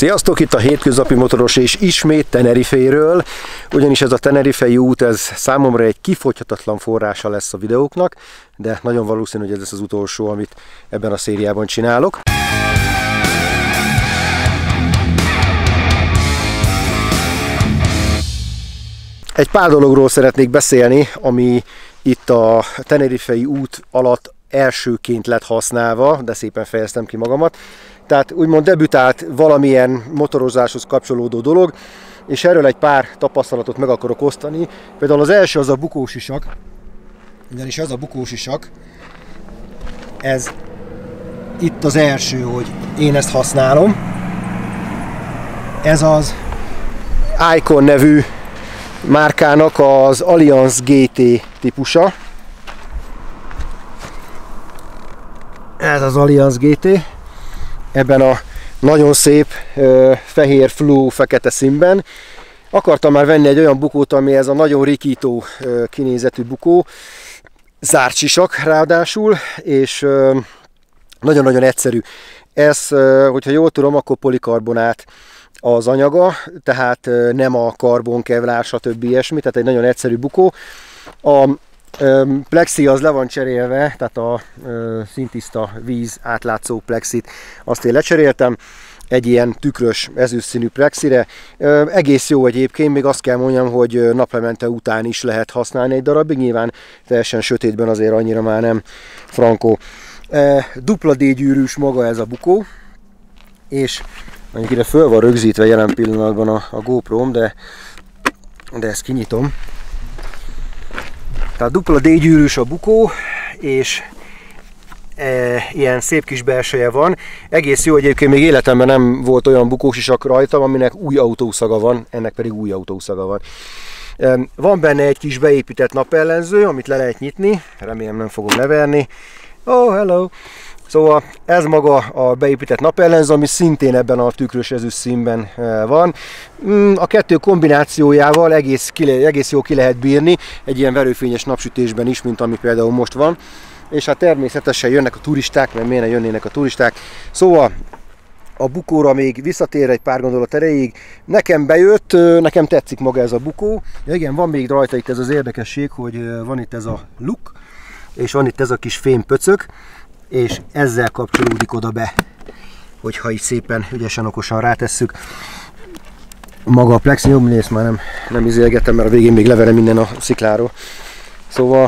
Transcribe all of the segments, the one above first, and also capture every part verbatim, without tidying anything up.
Sziasztok, itt a Hétköznapi Motoros, és ismét Teneriféről, ugyanis ez a tenerifei út, ez számomra egy kifogyhatatlan forrása lesz a videóknak, de nagyon valószínű, hogy ez lesz az utolsó, amit ebben a szériában csinálok. Egy pár dologról szeretnék beszélni, ami itt a tenerifei út alatt elsőként lett használva, de szépen fejeztem ki magamat. Tehát úgymond debütált valamilyen motorozáshoz kapcsolódó dolog, és erről egy pár tapasztalatot meg akarok osztani. Például az első az a bukósisak, ugyanis ez a bukósisak, ez itt az első, hogy én ezt használom. Ez az Icon nevű márkának az Alliance gé té típusa. Ez az Alliance gé té. Ebben a nagyon szép uh, fehér flú fekete színben. Akartam már venni egy olyan bukót, ami ez a nagyon rikító uh, kinézetű bukó, zárt sisak ráadásul, és nagyon-nagyon uh, egyszerű. Ez, uh, hogyha jól tudom, akkor polikarbonát az anyaga, tehát uh, nem a karbonkevlár, stb. Ilyesmi, tehát egy nagyon egyszerű bukó. A plexi az le van cserélve, tehát a ö, szintiszta víz átlátszó plexit azt én lecseréltem egy ilyen tükrös ezüstszínű plexire. Ö, egész jó egyébként, még azt kell mondjam, hogy naplemente után is lehet használni egy darabig, nyilván teljesen sötétben azért annyira már nem frankó. E, dupla D-gyűrűs maga ez a bukó, és mondjuk ide föl van rögzítve jelen pillanatban a, a GoPro-m, de, de ezt kinyitom. Tehát dupla D-gyűrűs a bukó, és e, ilyen szép kis belseje van. Egész jó, egyébként még életemben nem volt olyan bukósisak rajtam, aminek új autószaga van, ennek pedig új autószaga van. E, van benne egy kis beépített napellenző, amit le lehet nyitni, remélem nem fogom leverni. Oh, hello! Szóval ez maga a beépített napellenző, ami szintén ebben a tükrös ezüst színben van. A kettő kombinációjával egész, egész jó ki lehet bírni egy ilyen verőfényes napsütésben is, mint ami például most van. És hát természetesen jönnek a turisták, mert miért ne jönnének a turisták. Szóval a bukóra még visszatér egy pár gondolat erejéig. Nekem bejött, nekem tetszik maga ez a bukó. Ja, igen, van még rajta itt ez az érdekesség, hogy van itt ez a luk, és van itt ez a kis fémpöcök, és ezzel kapcsolódik oda be, hogyha így szépen, ügyesen, okosan rátesszük. Maga a plexi, jobb néz, már nem, nem izélgetem, mert a végén még leverem minden a szikláról. Szóval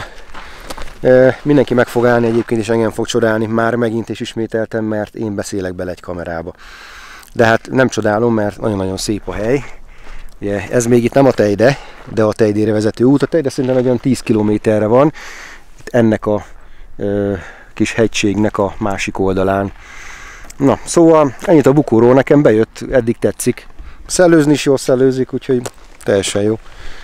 e, mindenki meg fog állni egyébként, és engem fog csodálni, már megint és ismételtem, mert én beszélek bele egy kamerába. De hát nem csodálom, mert nagyon-nagyon szép a hely. Ugye, ez még itt nem a Tejde, de a Tejdére vezető út. A Tejde szerintem nagyon tíz kilométerre van. Itt ennek a e, kis hegységnek a másik oldalán. Na, szóval ennyit a bukóról, nekem bejött, eddig tetszik. Szellőzni is jól szellőzik, úgyhogy teljesen jó.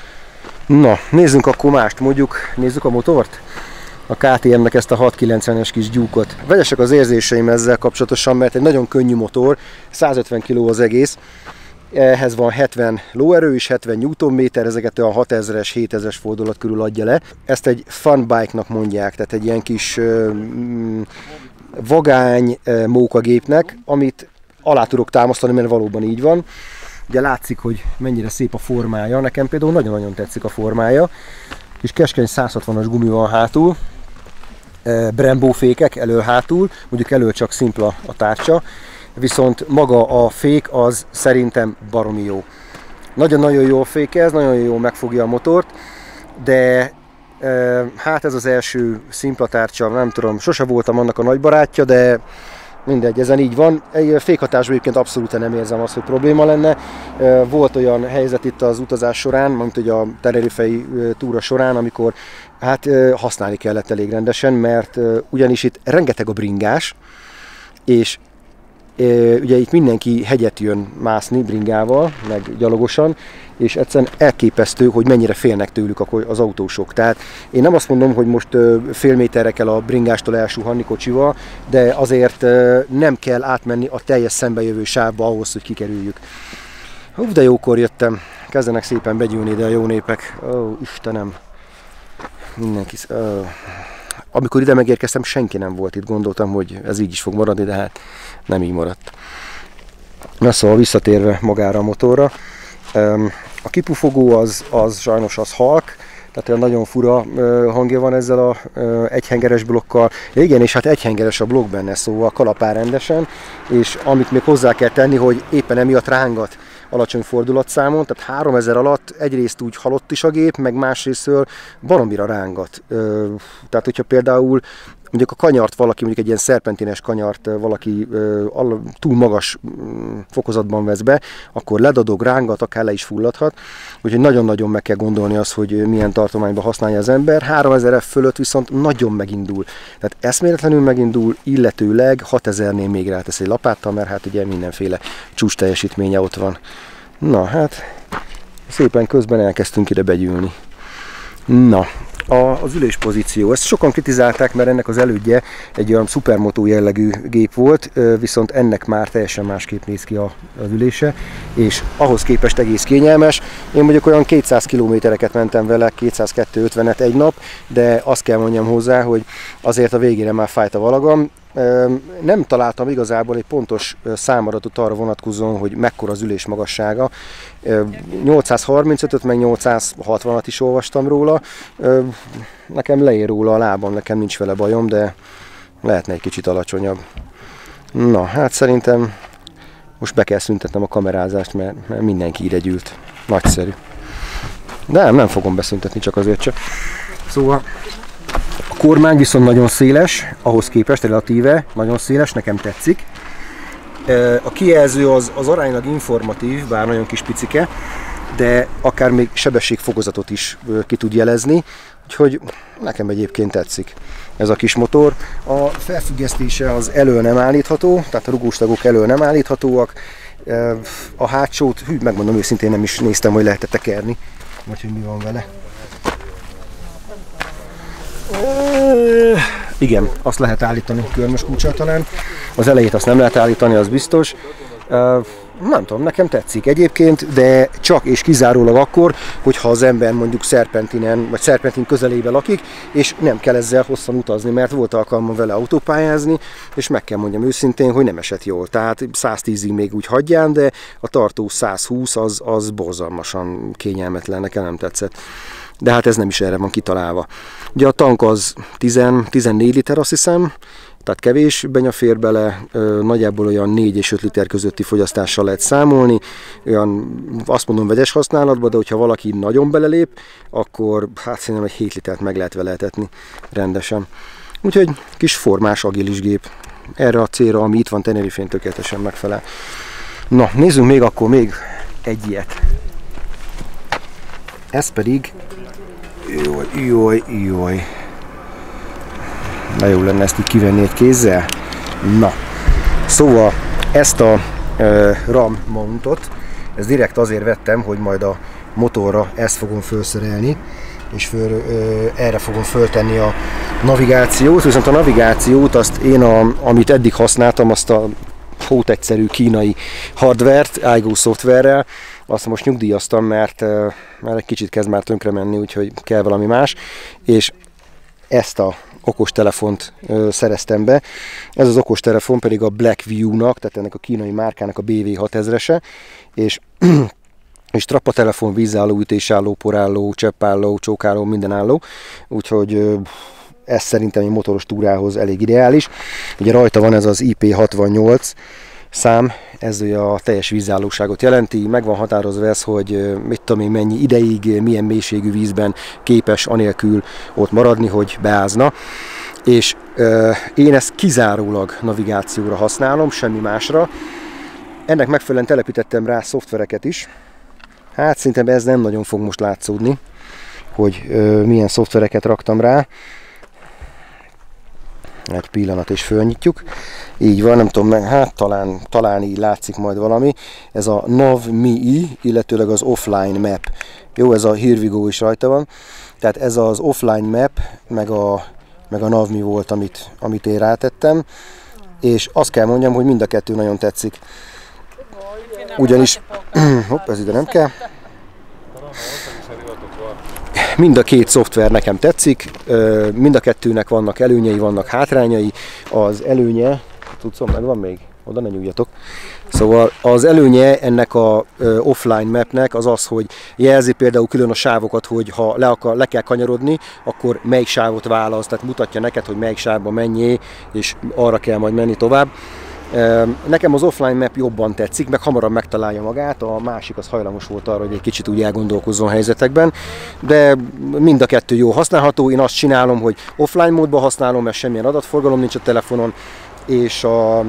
Na, nézzünk akkor mást, mondjuk nézzük a motort. A ká té em-nek ezt a hatszázkilencvenes kis gyúkot. Vegyesek az érzéseim ezzel kapcsolatosan, mert egy nagyon könnyű motor, százötven kiló az egész. Ehhez van hetven lóerő és hetven newtonméter, ezeket a hatezres, hétezres fordulat körül adja le. Ezt egy fun bike-nak mondják, tehát egy ilyen kis uh, vagány uh, mókagépnek, amit alá tudok támasztani, mert valóban így van. Ugye látszik, hogy mennyire szép a formája, nekem például nagyon-nagyon tetszik a formája. Kis keskeny száz hatvanas gumi van hátul, uh, Brembo fékek elől-hátul, mondjuk elől csak szimpla a tárcsa. Viszont maga a fék az szerintem baromi jó. Nagyon-nagyon jó fékez, nagyon jó megfogja a motort, de e, hát ez az első szimpla tárcsa, nem tudom, sose voltam annak a nagy barátja, de mindegy, ezen így van. Fékhatásban egyébként abszolút nem érzem azt, hogy probléma lenne. E, volt olyan helyzet itt az utazás során, mint hogy a tenerifei túra során, amikor hát e, használni kellett elég rendesen, mert e, ugyanis itt rengeteg a bringás, és ugye itt mindenki hegyet jön mászni bringával, meg gyalogosan, és egyszerűen elképesztő, hogy mennyire félnek tőlük az autósok. Tehát én nem azt mondom, hogy most fél méterre kell a bringástól elsuhanni kocsival, de azért nem kell átmenni a teljes szembejövő sávba ahhoz, hogy kikerüljük. Hú, de jókor jöttem. Kezdenek szépen begyűlni ide a jó népek. Ó, Istenem. Mindenki... Ó. Amikor ide megérkeztem, senki nem volt itt, gondoltam, hogy ez így is fog maradni, de hát nem így maradt. Na szóval visszatérve magára a motorra, a kipufogó az, az sajnos az halk, tehát olyan nagyon fura hangja van ezzel a egyhengeres blokkal. Igen, és hát egyhengeres a blokk benne, szóval kalapál rendesen, és amit még hozzá kell tenni, hogy éppen emiatt rángat alacsony fordulatszámon, tehát háromezer alatt egyrészt úgy halott is a gép, meg másrésztől baromira rángat. Tehát, hogyha például mondjuk a kanyart valaki, mondjuk egy ilyen szerpentines kanyart valaki uh, túl magas um, fokozatban vesz be, akkor ledadog, rángat, akár le is fulladhat. Úgyhogy nagyon-nagyon meg kell gondolni azt, hogy milyen tartományban használja az ember. háromezer F fölött viszont nagyon megindul. Tehát eszméletlenül megindul, illetőleg hatezernél még rátesz egy lapáttal, mert hát ugye mindenféle csúcs teljesítménye ott van. Na hát, szépen közben elkezdtünk ide begyűlni. Na. A, az üléspozíció. Ezt sokan kritizálták, mert ennek az elődje egy olyan szupermotó jellegű gép volt, viszont ennek már teljesen másképp néz ki a, az ülése, és ahhoz képest egész kényelmes. Én mondjuk olyan kétszáz kilométereket mentem vele, kétszáz-kétszázötvenet egy nap, de azt kell mondjam hozzá, hogy azért a végére már fájt a valagam. Nem találtam igazából egy pontos számadatot arra vonatkozóan, hogy mekkora az ülés magassága. nyolcszázharmincötöt meg nyolcszázhatvanat is olvastam róla. Nekem leér róla a lábam, nekem nincs vele bajom, de lehetne egy kicsit alacsonyabb. Na, hát szerintem most be kell szüntetnem a kamerázást, mert, mert mindenki ide gyűlt. Nagyszerű. De nem, nem fogom beszüntetni, csak azért csak. Szóval a kormány viszont nagyon széles, ahhoz képest relatíve nagyon széles, nekem tetszik. A kijelző az, az aránylag informatív, bár nagyon kis picike, de akár még sebességfokozatot is ki tud jelezni, úgyhogy nekem egyébként tetszik ez a kis motor. A felfüggesztése az elől nem állítható, tehát a rugóstagok elől nem állíthatóak. A hátsót, hű, megmondom őszintén, nem is néztem, hogy lehet tekerni, vagy hogy mi van vele. Igen, azt lehet állítani körmös kulccsal talán. Az elejét azt nem lehet állítani, az biztos. Nem tudom, nekem tetszik egyébként, de csak és kizárólag akkor, hogyha az ember mondjuk szerpentinen, vagy szerpentin közelébe lakik, és nem kell ezzel hosszan utazni, mert volt alkalmam vele autópályázni, és meg kell mondjam őszintén, hogy nem esett jól. Tehát száztízig még úgy hagyján, de a tartó százhúsz az, az borzalmasan kényelmetlen, nekem nem tetszett. De hát ez nem is erre van kitalálva. Ugye a tank az tíz-tizennégy liter, azt hiszem, tehát kevés benya fér bele, nagyjából olyan négy és öt liter közötti fogyasztással lehet számolni, olyan azt mondom vegyes használatban, de hogyha valaki nagyon belelép, akkor hát szerintem egy hét litert meg lehet vele etetni rendesen. Úgyhogy kis formás, agilis gép. Erre a célra, ami itt van Tenerifén, tökéletesen megfelel. Na, nézzünk még akkor még egy ilyet. Ez pedig Jaj, jaj, jaj. Na jó lenne ezt így kivenni egy kézzel. Na, szóval ezt a uh, RAM mountot, ezt direkt azért vettem, hogy majd a motorra ezt fogom felszerelni, és föl, uh, erre fogom föltenni a navigációt, viszont a navigációt, azt én, a, amit eddig használtam, azt a hótegyszerű kínai hardvert, iGo szoftverrel, azt most nyugdíjaztam, mert, mert egy kicsit kezd már tönkre menni, úgyhogy kell valami más, és ezt a okostelefont szereztem be. Ez az okostelefon pedig a Blackview-nak, tehát ennek a kínai márkának a B V hatezrese, és, és trappatelefon, vízálló, ütésálló, porálló, cseppálló, csókálló, minden álló, úgyhogy ez szerintem egy motoros túrához elég ideális. Ugye rajta van ez az I P hatvannyolc szám, ez a teljes vízállóságot jelenti, meg van határozva ez, hogy mit tudom én mennyi ideig, milyen mélységű vízben képes anélkül ott maradni, hogy beázna. És euh, én ezt kizárólag navigációra használom, semmi másra. Ennek megfelelően telepítettem rá szoftvereket is. Hát szerintem ez nem nagyon fog most látszódni, hogy euh, milyen szoftvereket raktam rá. Egy pillanat és fölnyitjuk. Így van, nem tudom, hát talán, talán így látszik majd valami. Ez a NavMi, illetőleg az Offline Map. Jó, ez a Here We Go is rajta van. Tehát ez az Offline Map, meg a, meg a NavMi volt, amit, amit én rátettem. És azt kell mondjam, hogy mind a kettő nagyon tetszik. Ugyanis, hopp, ez ide nem kell. Mind a két szoftver nekem tetszik, mind a kettőnek vannak előnyei, vannak hátrányai. Az előnye, tudszom, meg van még, oda ne nyújjatok. Szóval az előnye ennek a offline mapnek az az, hogy jelzi például külön a sávokat, hogy ha le, akar, le kell kanyarodni, akkor melyik sávot válasz, tehát mutatja neked, hogy melyik sávba menjél, és arra kell majd menni tovább. Nekem az offline map jobban tetszik, meg hamarabb megtalálja magát, a másik az hajlamos volt arra, hogy egy kicsit úgy elgondolkozzon helyzetekben, de mind a kettő jó használható. Én azt csinálom, hogy offline módban használom, mert semmilyen adatforgalom nincs a telefonon, és, a,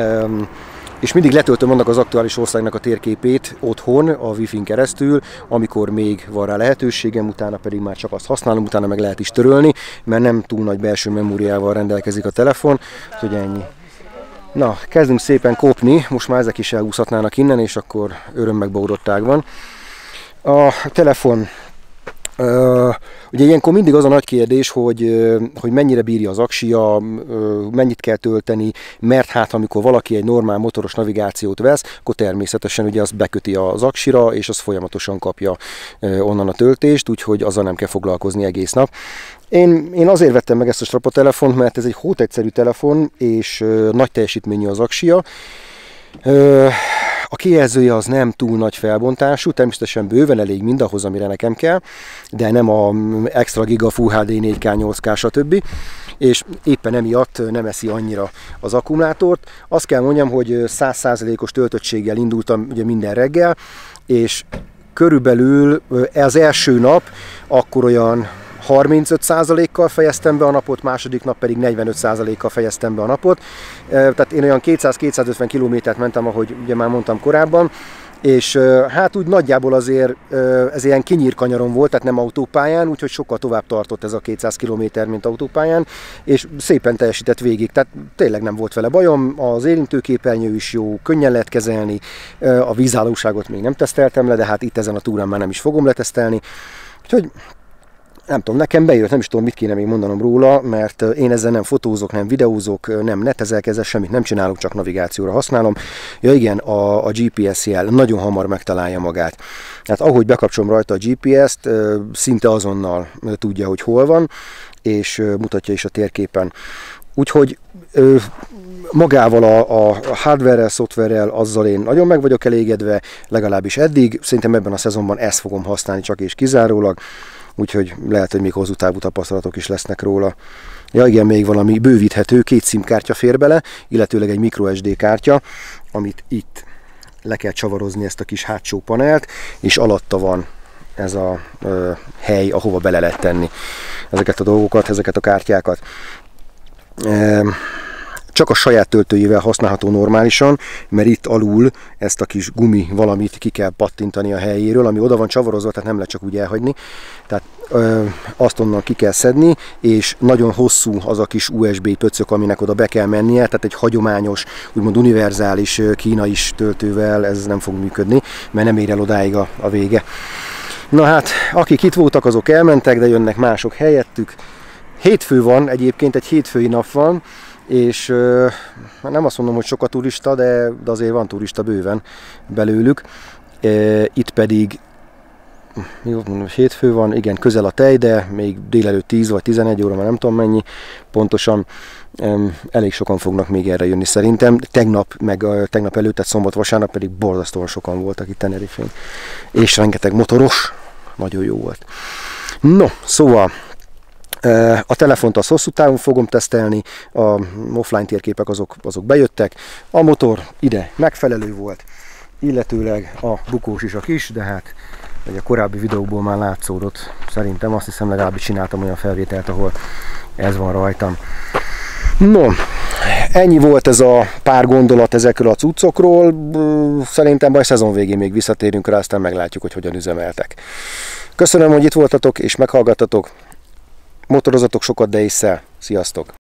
és mindig letöltöm annak az aktuális országnak a térképét otthon, a Wi-Fi-n keresztül, amikor még van rá lehetőségem, utána pedig már csak azt használom, utána meg lehet is törölni, mert nem túl nagy belső memóriával rendelkezik a telefon, hogy ennyi. Na, kezdünk szépen kopni, most már ezek is elúszhatnának innen, és akkor örömmegboldogság van. A telefon, uh, ugye ilyenkor mindig az a nagy kérdés, hogy, uh, hogy mennyire bírja az aksia, uh, mennyit kell tölteni, mert hát amikor valaki egy normál motoros navigációt vesz, akkor természetesen ugye azt beköti az aksira, és az folyamatosan kapja uh, onnan a töltést, úgyhogy azzal nem kell foglalkozni egész nap. Én, én azért vettem meg ezt a strapatelefont, mert ez egy hótegyszerű telefon, és ö, nagy teljesítményű az aksia. Ö, a kijelzője az nem túl nagy felbontású, természetesen bőven elég mindahhoz, amire nekem kell, de nem a extra giga Full há dé négy ká nyolc ká stb. És éppen emiatt nem eszi annyira az akkumulátort. Azt kell mondjam, hogy száz százalékos töltöttséggel indultam ugye minden reggel, és körülbelül az első nap akkor olyan harmincöt százalékkal fejeztem be a napot, második nap pedig negyvenöt százalékkal fejeztem be a napot. Tehát én olyan kétszáz-kétszázötven kilométert mentem, ahogy ugye már mondtam korábban, és hát úgy nagyjából azért ez ilyen kinyírkanyaron volt, tehát nem autópályán, úgyhogy sokkal tovább tartott ez a kétszáz kilométer, mint autópályán, és szépen teljesített végig, tehát tényleg nem volt vele bajom, az érintőképernyő is jó, könnyen lehet kezelni, a vízállóságot még nem teszteltem le, de hát itt ezen a túrán már nem is fogom letesztelni, úgyhogy nem tudom, nekem bejött, nem is tudom, mit kéne még mondanom róla, mert én ezzel nem fotózok, nem videózok, nem netezek, ezzel semmit nem csinálok, csak navigációra használom. Ja igen, a, a gé pé es jel nagyon hamar megtalálja magát. Tehát ahogy bekapcsolom rajta a gé pé est, szinte azonnal tudja, hogy hol van, és mutatja is a térképen. Úgyhogy magával a, a hardware-rel, szoftverrel, azzal én nagyon meg vagyok elégedve, legalábbis eddig. Szerintem ebben a szezonban ezt fogom használni csak és kizárólag. Úgyhogy lehet, hogy még hosszú távú tapasztalatok is lesznek róla. Ja igen, még valami bővíthető, két SIM kártya fér bele, illetőleg egy microSD kártya, amit itt le kell csavarozni ezt a kis hátsó panelt, és alatta van ez a ö, hely, ahova bele lehet tenni ezeket a dolgokat, ezeket a kártyákat. E Csak a saját töltőjével használható normálisan, mert itt alul ezt a kis gumi valamit ki kell pattintani a helyéről, ami oda van csavarozva, tehát nem lehet csak úgy elhagyni. Tehát ö, azt onnan ki kell szedni, és nagyon hosszú az a kis u es bé pöcök, aminek oda be kell mennie, tehát egy hagyományos, úgymond univerzális kínai töltővel ez nem fog működni, mert nem ér el odáig a, a vége. Na hát, akik itt voltak, azok elmentek, de jönnek mások helyettük. Hétfő van, egyébként egy hétfői nap van, és euh, nem azt mondom, hogy sok a turista, de, de azért van turista bőven belőlük. E, itt pedig, jó, mondom, hétfő van, igen, közel a tej, de még délelőtt tíz vagy tizenegy óra, már nem tudom mennyi pontosan. E, elég sokan fognak még erre jönni szerintem. Tegnap, meg uh, tegnap előtt, tehát szombat-vasárnap pedig borzasztóan sokan voltak itt Tenerifén. És rengeteg motoros, nagyon jó volt. No, szóval a telefont az hosszú távon fogom tesztelni, a offline térképek azok, azok bejöttek, a motor ide megfelelő volt, illetőleg a bukós isak is, de hát a korábbi videóból már látszódott, szerintem azt hiszem legalábbis csináltam olyan felvételt, ahol ez van rajtam. No, ennyi volt ez a pár gondolat ezekről a cuccokról, szerintem majd szezon végén még visszatérünk rá, aztán meglátjuk, hogy hogyan üzemeltek. Köszönöm, hogy itt voltatok és meghallgattatok. Motorozatok sokat, de ésszel. Sziasztok!